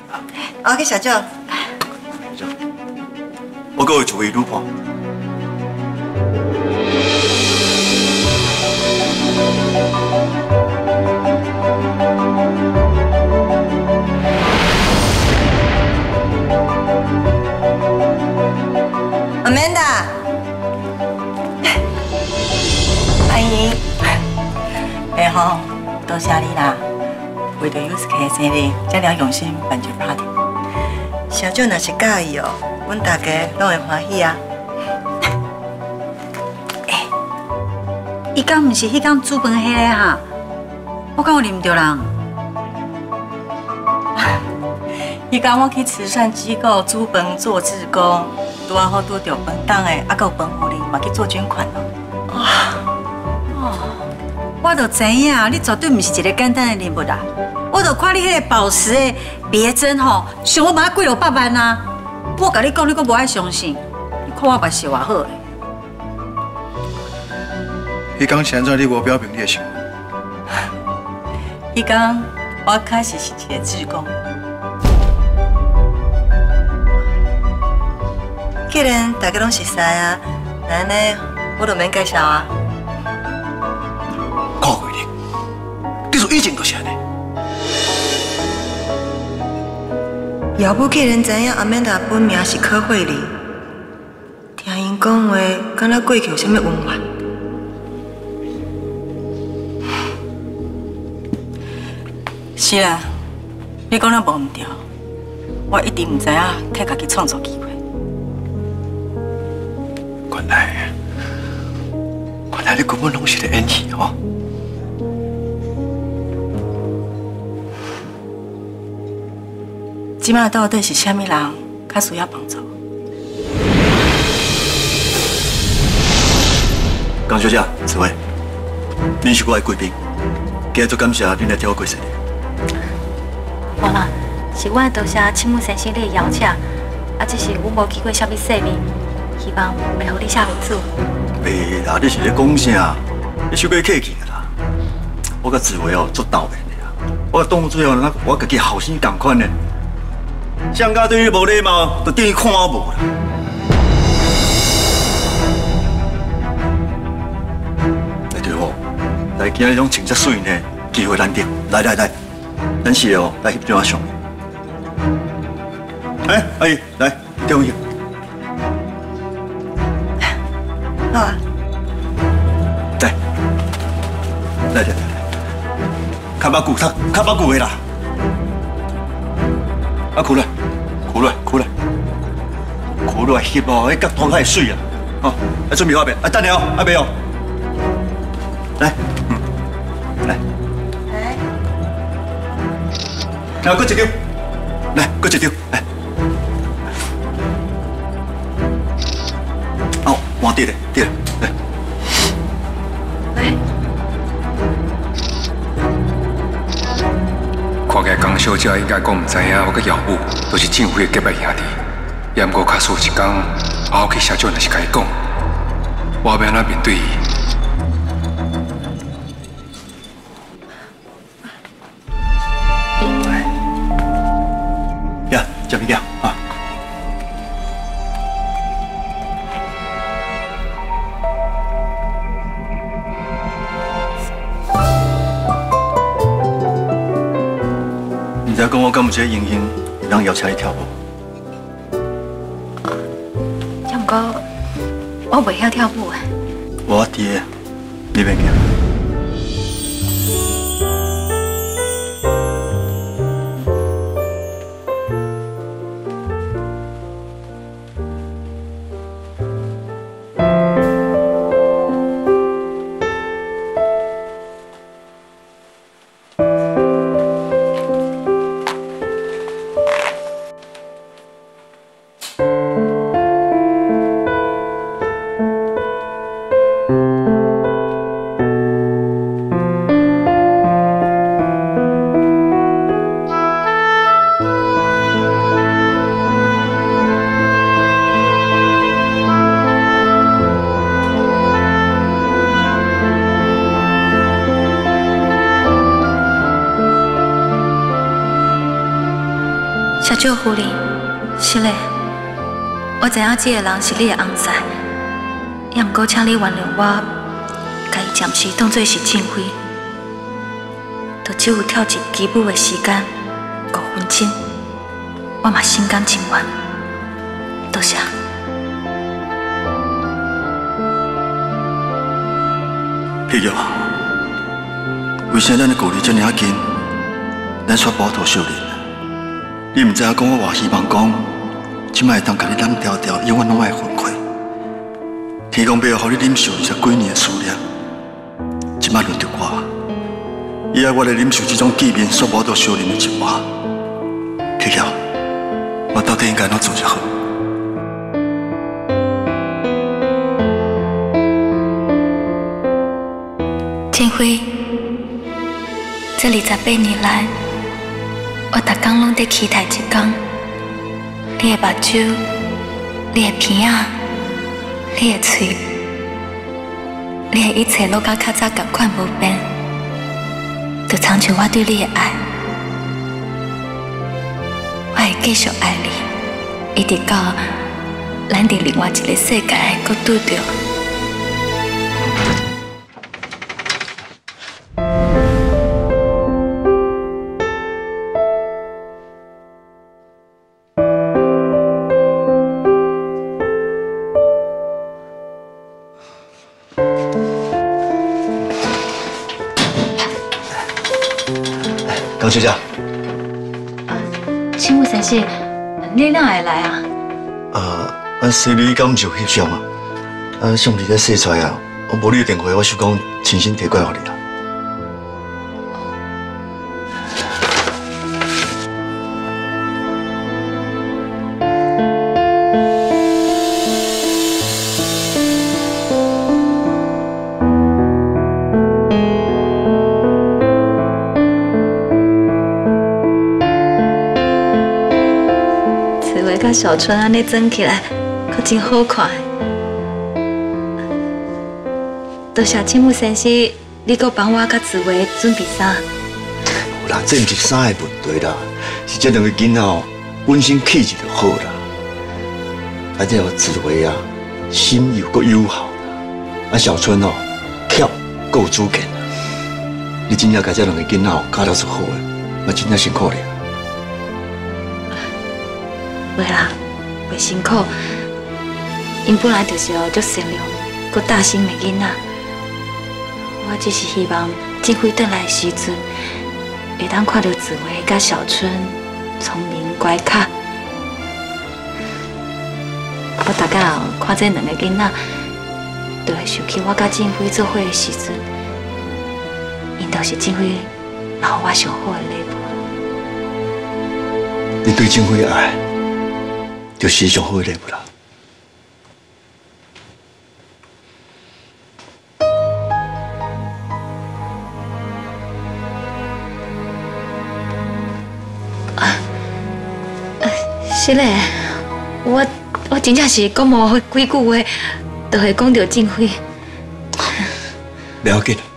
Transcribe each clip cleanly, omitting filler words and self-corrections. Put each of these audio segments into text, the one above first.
OK， 小舅。 我各位注意路况。 Amanda， 阿姨，哎吼，多谢你啦，为着 Yusuke 的生日，这么用心办这 party。小舅若是介意哦，阮大家拢会欢喜啊。 伊敢毋是迄天煮饭迄个哈？我敢有啉着人？ 伊讲我去慈善机构煮饭做志工，拄好拄着饭档的，还有饭互你嘛去做捐款哦，我就知影，你绝对毋是一个简单的人物啦。我就看你迄个宝石的别针吼，想要买几落百万啊！我甲你讲，你阁无爱相信，你看我目是偌好诶。 伊讲现在你无表明你的想法。 伊讲我确实是一个志工。既然大家拢熟识啊，那安尼我就免介绍啊。 看过你，你说以前就是安尼。 姚母既然知影阿曼达本名是柯慧丽，听因讲话，敢若过去有啥物恩怨？是啦，你讲得无毋对，我一直毋知影替家己创造机会。 原来你根本拢是咧演戏哦。 即摆到底是啥物人较需要帮助？ 江小姐，此位，恁是我的贵宾，今日足感谢恁来替我过生日。 无啦，是我多谢青木先生你的邀请，只是我无见过啥物世面，希望袂互你下面子。 袂啦，你是咧讲啥？你太过客气啦！我甲志伟哦做斗面的啦，我当最后我家己后生同款的。上家对你无礼貌，就等于看我无啦。来对我，来今日种穿遮水呢，机会难得，来，咱是哦来翕张相。哎，阿姨，来，张翕。 好啊。 来，较把久的啦。啊，哭来，翕哦，迄角度太水啊！哦，准备好未？等下哦，未哦。来，来，来，搁一张，来，搁一张，来。哦，换对了，来。 看起来江小姐应该讲唔知影，我甲姚母都是政府的结拜兄弟。也毋过假使一天，我去社长若是甲伊讲，我要安怎面对伊？ 呀，食物件啊！你知讲我敢有一个英雄，人邀请你跳舞？ 只毋过我袂晓跳舞诶。 我伫个，你免惊。 小舅夫人，是嘞，我知影这个人是你的翁婿，也毋过请你原谅我，甲伊暂时当作是正妃，就只有跳一基本的时间5分钟，我嘛心甘情愿，多谢。 碧玉啊，为啥咱的故里这么紧，咱煞保护小人？你唔知影讲，我偌希望讲，即摆会当甲你揽条条，永远拢爱分开。天公伯要互你忍受20几年的思念，即摆轮到我，以后我来忍受这种见面所无到小人的折磨。碧玉，我到底应该怎做才好？ 天辉，这28年来，我逐天拢在期待一天，你的目睭，你的鼻仔，你的嘴，你的一切拢甲较早同款无变，就亲像我对你的爱，我会继续爱你，一直到咱伫另外一个世界搁拄着。 江小姐， 请问先生，你哪会来啊？ 生理敢毋是有翕相啊？相片咧洗出来啊，我无你的电话，我想讲亲身提过来互你啦。 甲小春安尼整起来，可真好看。多谢青木先生，你搁帮我甲紫薇准备衫。 有啦，这毋是衫的问题啦，是这两个囡仔哦，本身气质就好啦。这紫薇啊，心又搁友好啦。小春哦，巧够有主见啦。你真正甲这两个囡仔哦教了是好的，那真正辛苦你。 袂啦，袂辛苦。因本来就是足善良、佮大心的囡仔。我只是希望正辉转来的时阵，会当看到紫薇甲小春聪明乖巧。我大概看这两个囡仔，就会想起我甲正辉做伙的时阵，因都是正辉留我上好的礼物。 你对正辉的爱。就是上好的礼物啦。 是嘞，我真正是讲无几句话，就会讲到正辉。 不要紧。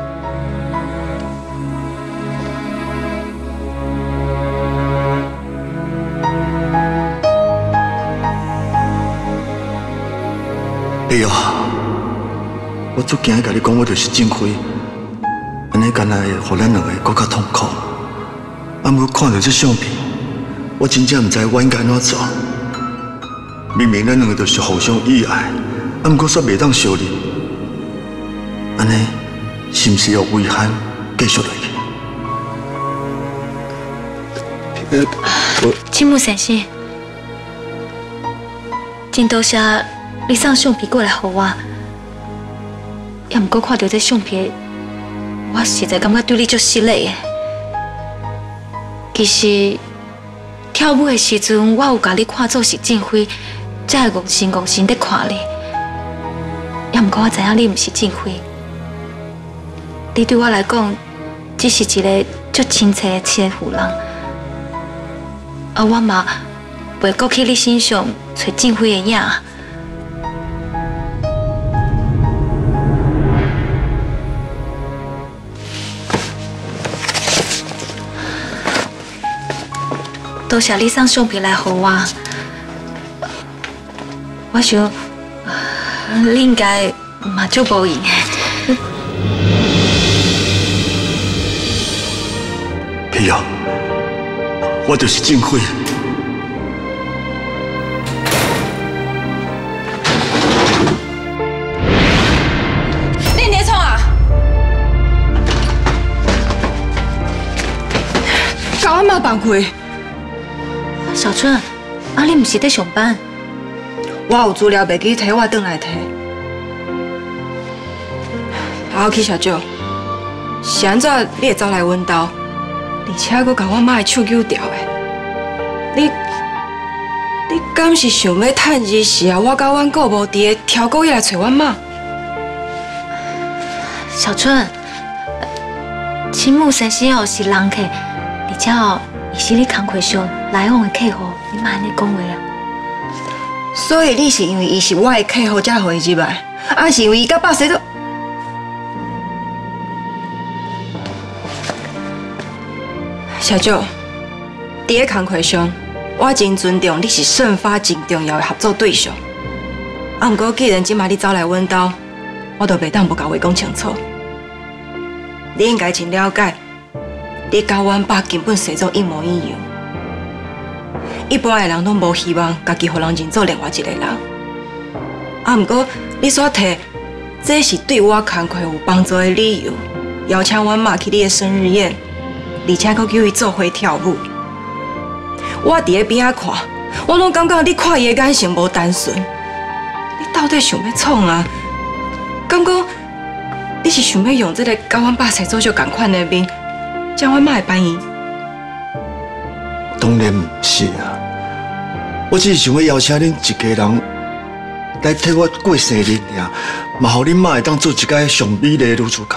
哎呦，我足惊甲你讲，我就是正辉，安尼干来会互咱两个更加痛苦。啊，不过看到这相片，我真正唔知我应该怎做。明明咱两个就是互相意爱，啊，不过煞袂当相认，安尼是毋是有遗憾继续落去？ 青木先生，真多谢你送相片过来给我，也毋过看到这相片，我实在感觉对你足失礼的。其实跳舞的时阵，我有甲你看作是正辉，才会戆神在看你。也毋过我知影你毋是正辉，你对我来讲只是一个足亲切的欺负人，而我嘛袂搁去你身上找正辉的影。 多谢你送相片来给我。我想，你应该嘛足无闲。 皮啊，我就是郑辉。 你在创啊？甲我妈放开！ 小春，啊，你唔是在上班？ 我有资料袂记摕，我转来摕。好去小舅，是安怎你会走来阮兜，而且佫甲我妈的手揪掉的？你敢是想要趁日时啊？我甲阮顾无伫的挑故意来找阮妈？ 小春，青木先生哦是人客，而且哦，伊是你工课上来往的客户，你莫安尼讲话啊。 所以你是因为伊是我的客户才互伊入来，还是因为伊甲百岁都？小舅，伫个工课上，我真尊重你是盛发真重要的合作对象。啊，不过既然即马你走来阮兜，我就袂当不甲话讲清楚。你应该真了解，你甲阮爸根本生做一模一样。一般的人拢无希望家己互人认做另外一个人。啊，不过你所提，这是对我工课有帮助的理由，邀请阮妈去你的生日宴，而且佫叫伊做伙跳舞。我伫个边仔看，我拢感觉你看伊的眼神无单纯。你到底想要创啊？敢讲你是想要用这个甲阮爸生做就同款的面，将阮妈会办伊？ 当然唔是啊，我只是想要邀请恁一家人来替我过生日尔，嘛，互恁妈会当做一届上美丽的女主角。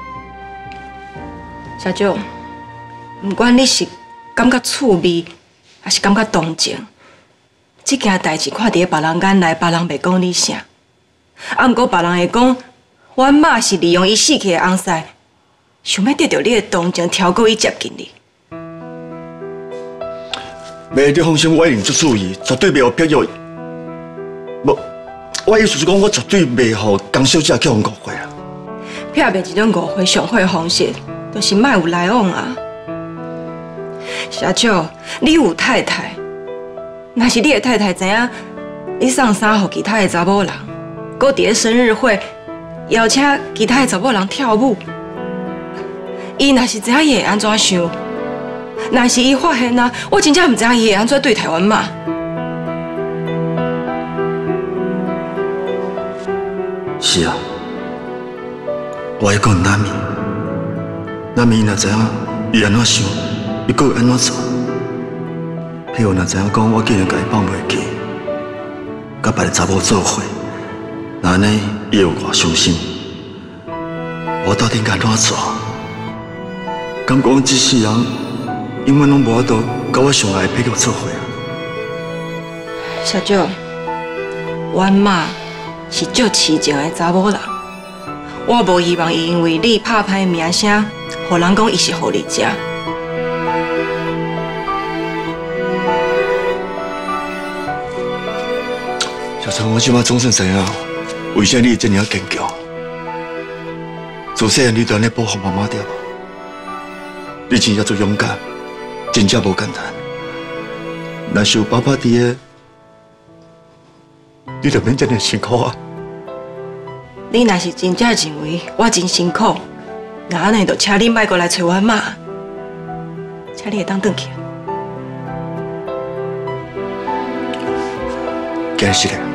小舅，不管你是感觉趣味，还是感觉同情，这件代志看伫别人眼内，别人袂讲你啥。啊，不过别人会讲，阮妈是利用伊死去的翁婿，想要得到你的同情，超过伊接近你。 袂着放心，我一定足注意，绝对袂互逼约。无，我意思是讲，我绝对袂互江小姐叫人误会啊。 撇袂这种误会上好的方式，就是莫有来往啊。小舅，你有太太，若是你的太太知影你送衫给其他的查某人，搁伫个生日会邀请其他的查某人跳舞，伊若是知影伊会安怎想？若是伊发现啊，我真正唔知影伊会安怎对待阮妈。 是啊，我会讲南米，南米若知影伊安怎想，伊搁会安怎做。譬如若知影讲我竟然甲伊放袂记，甲别个查某做伙，那安尼伊会有偌伤心？我到底应该安怎做？敢讲这世人永远拢无法度甲我上爱的配偶做伙啊？ 小舅，阮妈是足痴情的查某人，我无希望伊因为你拍歹名声，互人讲伊是互你食。 小春，我即摆总算知影，为啥你这么坚强。自细汉你就安尼保护妈妈对吧？你真正足勇敢，真正无简单。若是有爸爸伫个，你就免这么辛苦啊。 你若是真正认为我真辛苦，那安尼就请你莫过来找阮妈，请你会当转去。 今日是嘞。